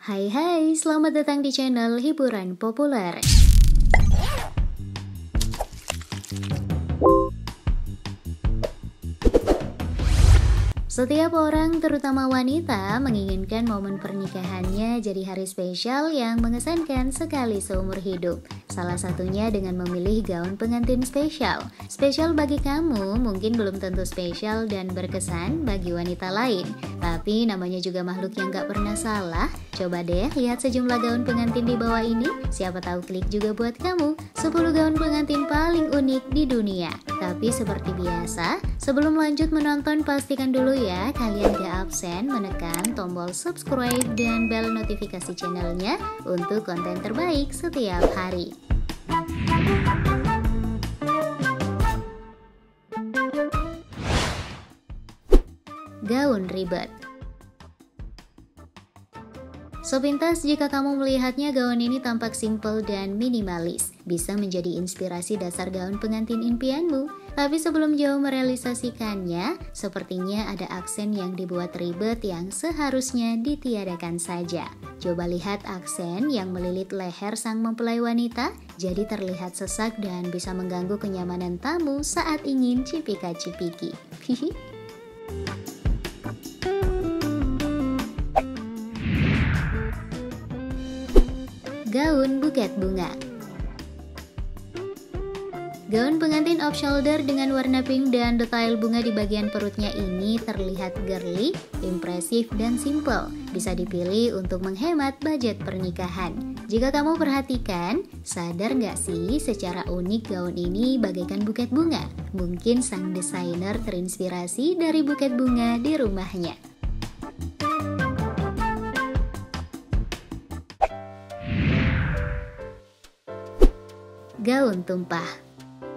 Hai hai, selamat datang di channel Hiburan Populer. Setiap orang, terutama wanita, menginginkan momen pernikahannya jadi hari spesial yang mengesankan sekali seumur hidup. Salah satunya dengan memilih gaun pengantin spesial. Spesial bagi kamu mungkin belum tentu spesial dan berkesan bagi wanita lain. Tapi namanya juga makhluk yang gak pernah salah. Coba deh lihat sejumlah gaun pengantin di bawah ini. Siapa tahu klik juga buat kamu 10 gaun pengantin paling unik di dunia. Tapi seperti biasa, sebelum lanjut menonton pastikan dulu ya kalian gak absen menekan tombol subscribe dan bel notifikasi channelnya untuk konten terbaik setiap hari. Gaun ribet. Sepintas jika kamu melihatnya, gaun ini tampak simpel dan minimalis, bisa menjadi inspirasi dasar gaun pengantin impianmu. Tapi sebelum jauh merealisasikannya, sepertinya ada aksen yang dibuat ribet yang seharusnya ditiadakan saja. Coba lihat aksen yang melilit leher sang mempelai wanita, jadi terlihat sesak dan bisa mengganggu kenyamanan tamu saat ingin cipika-cipiki. Gaun buket bunga. Gaun pengantin off shoulder dengan warna pink dan detail bunga di bagian perutnya ini terlihat girly, impresif, dan simple. Bisa dipilih untuk menghemat budget pernikahan. Jika kamu perhatikan, sadar nggak sih secara unik gaun ini bagaikan buket bunga? Mungkin sang desainer terinspirasi dari buket bunga di rumahnya. Gaun tumpah.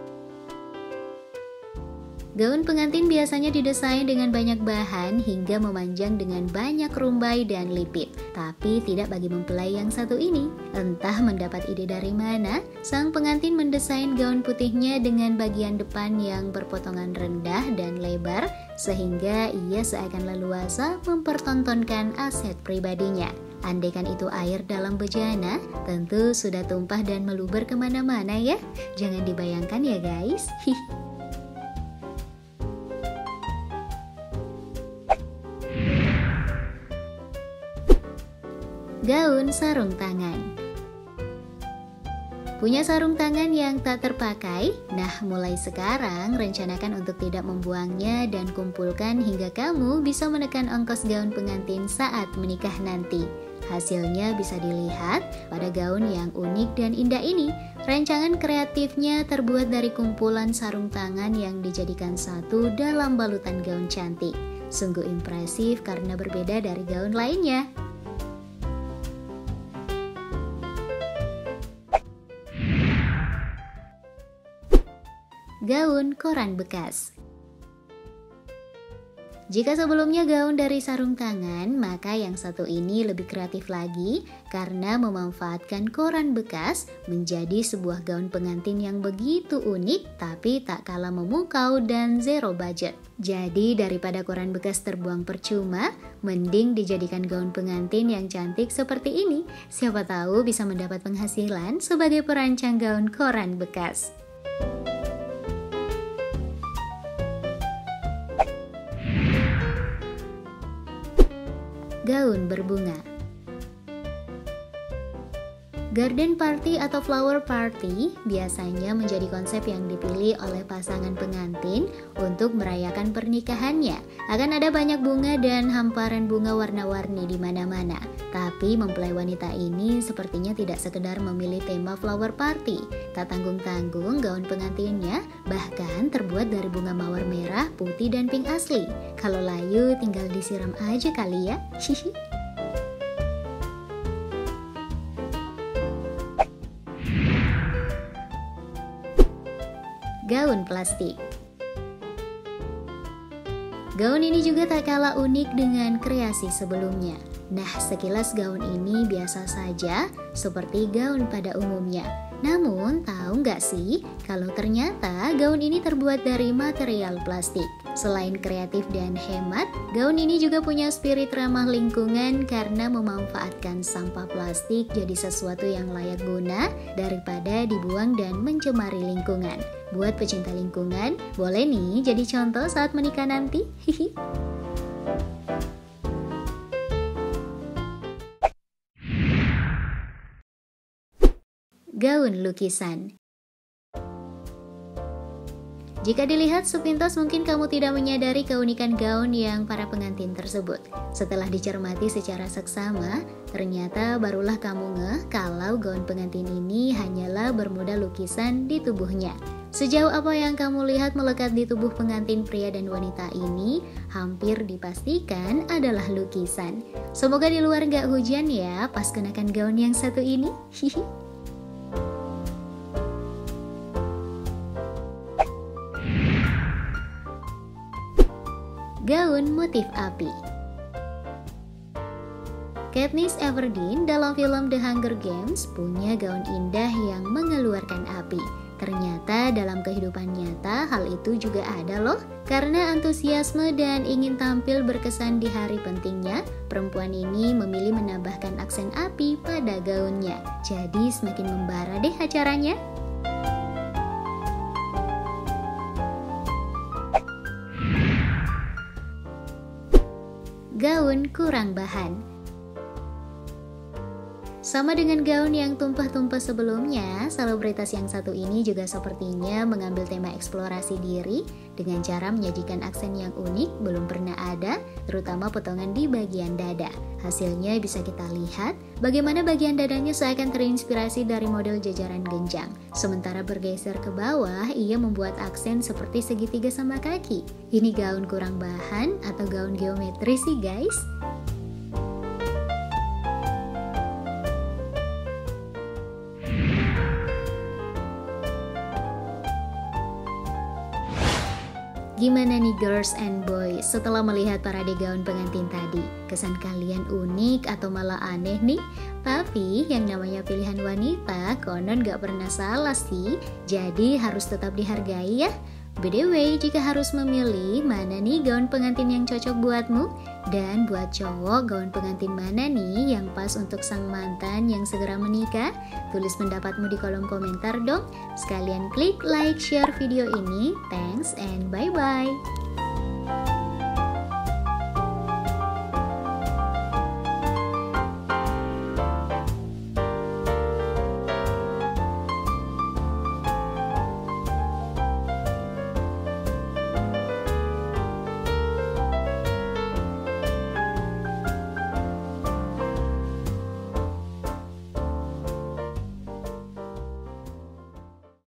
Gaun pengantin biasanya didesain dengan banyak bahan hingga memanjang dengan banyak rumbai dan lipit. Tapi tidak bagi mempelai yang satu ini. Entah mendapat ide dari mana, sang pengantin mendesain gaun putihnya dengan bagian depan yang berpotongan rendah dan lebar, sehingga ia seakan leluasa mempertontonkan aset pribadinya. Andaikan itu air dalam bejana, tentu sudah tumpah dan meluber kemana-mana ya. Jangan dibayangkan ya guys. Gaun sarung tangan. Punya sarung tangan yang tak terpakai? Nah, mulai sekarang rencanakan untuk tidak membuangnya dan kumpulkan hingga kamu bisa menekan ongkos gaun pengantin saat menikah nanti. Hasilnya bisa dilihat pada gaun yang unik dan indah ini. Rancangan kreatifnya terbuat dari kumpulan sarung tangan yang dijadikan satu dalam balutan gaun cantik. Sungguh impresif karena berbeda dari gaun lainnya. Gaun koran bekas. Jika sebelumnya gaun dari sarung tangan, maka yang satu ini lebih kreatif lagi karena memanfaatkan koran bekas menjadi sebuah gaun pengantin yang begitu unik tapi tak kalah memukau dan zero budget. Jadi daripada koran bekas terbuang percuma, mending dijadikan gaun pengantin yang cantik seperti ini. Siapa tahu bisa mendapat penghasilan sebagai perancang gaun koran bekas. Gaun berbunga. Garden party atau flower party biasanya menjadi konsep yang dipilih oleh pasangan pengantin untuk merayakan pernikahannya. Akan ada banyak bunga dan hamparan bunga warna-warni di mana-mana. Tapi mempelai wanita ini sepertinya tidak sekedar memilih tema flower party. Tak tanggung-tanggung gaun pengantinnya bahkan terbuat dari bunga mawar merah, putih, dan pink asli. Kalau layu tinggal disiram aja kali ya. Gaun plastik. Gaun ini juga tak kalah unik dengan kreasi sebelumnya. Nah, sekilas gaun ini biasa saja, seperti gaun pada umumnya. Namun, tahu nggak sih, kalau ternyata gaun ini terbuat dari material plastik. Selain kreatif dan hemat, gaun ini juga punya spirit ramah lingkungan karena memanfaatkan sampah plastik jadi sesuatu yang layak guna daripada dibuang dan mencemari lingkungan. Buat pecinta lingkungan, boleh nih jadi contoh saat menikah nanti. Hihi. Gaun lukisan. Jika dilihat sepintas mungkin kamu tidak menyadari keunikan gaun yang para pengantin tersebut. Setelah dicermati secara seksama, ternyata barulah kamu ngeh kalau gaun pengantin ini hanyalah bermodal lukisan di tubuhnya. Sejauh apa yang kamu lihat melekat di tubuh pengantin pria dan wanita ini, hampir dipastikan adalah lukisan. Semoga di luar nggak hujan ya pas kenakan gaun yang satu ini. Hihi. Gaun motif api. Katniss Everdeen dalam film The Hunger Games punya gaun indah yang mengeluarkan api. Ternyata dalam kehidupan nyata hal itu juga ada loh. Karena antusiasme dan ingin tampil berkesan di hari pentingnya, perempuan ini memilih menambahkan aksen api pada gaunnya. Jadi semakin membara deh acaranya. Gaun kurang bahan. Sama dengan gaun yang tumpah-tumpah sebelumnya, selebritas yang satu ini juga sepertinya mengambil tema eksplorasi diri dengan cara menyajikan aksen yang unik belum pernah ada, terutama potongan di bagian dada. Hasilnya bisa kita lihat bagaimana bagian dadanya seakan terinspirasi dari model jajaran genjang. Sementara bergeser ke bawah, ia membuat aksen seperti segitiga sama kaki. Ini gaun kurang bahan atau gaun geometri sih guys? Gimana nih girls and boys setelah melihat parade gaun pengantin tadi? Kesan kalian unik atau malah aneh nih? Tapi yang namanya pilihan wanita konon gak pernah salah sih. Jadi harus tetap dihargai ya. By the way, jika harus memilih mana nih gaun pengantin yang cocok buatmu? Dan buat cowok, gaun pengantin mana nih yang pas untuk sang mantan yang segera menikah? Tulis pendapatmu di kolom komentar dong. Sekalian klik like, share video ini. Thanks and bye-bye.